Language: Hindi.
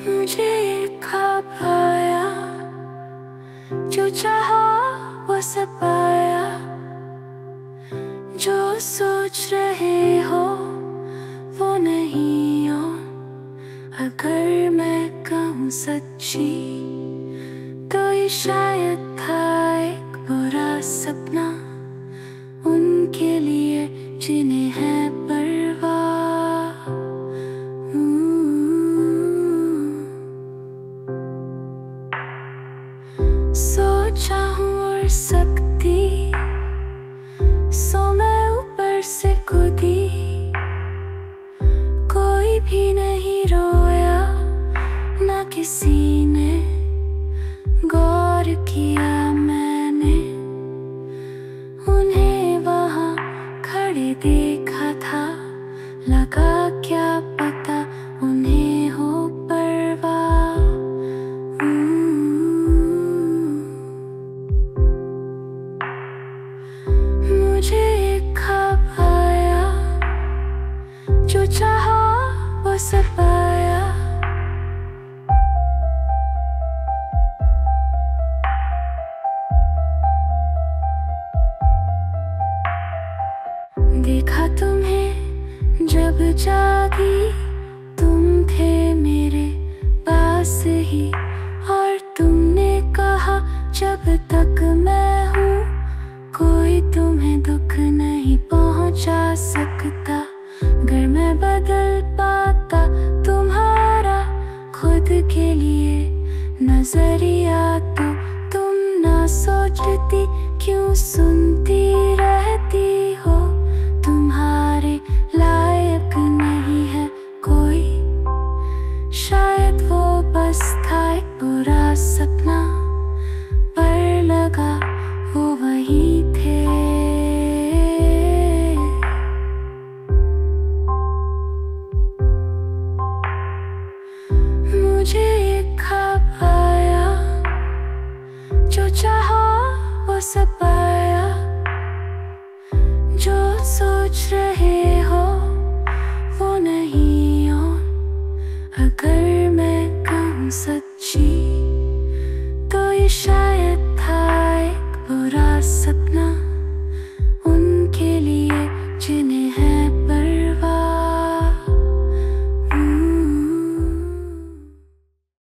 मुझे ख्वाब आया, जो चाहा वो सब पाया। जो सोच रहे हो वो नहीं हो। अगर मैं कहूँ सच्ची तो ये शायद था एक बुरा सपना उनके लिए जिन्हें है परवाह। सोचा हूँ और सकती, सो मैं ऊपर से कूदी। कोई भी नहीं रोया, ना किसी ने गौर किया। मैंने उन्हें वहाँ खड़े देखा था, लगा क्या पता उन्हें हो परवाह। मुझे एक ख्वाब आया, जो चाहा वो सब पाया। देखा तुम्हें जब जागी, तुम थे मेरे पास ही। और तुमने कहा जब तक मैं हूँ कोई तुम्हें दुख नहीं पहुँचा सकता। अगर मैं बदल पाता तुम्हारा खुद के लिए नजरिया तो तुम ना सोचती, क्यों सुनती रहती हो। तुम्हारे लायक नहीं है कोई, शायद वो बस था एक बुरा सपना, पर लगा वो वही थे। मुझे एक ख्वाब आया, जो चाहा वो सब पाया। जो सोच रहे